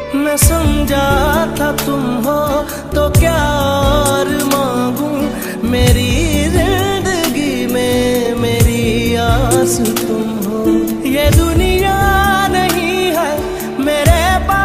मैं समझा था तुम हो तो क्या और मांगू, मेरी जिंदगी में मेरी आस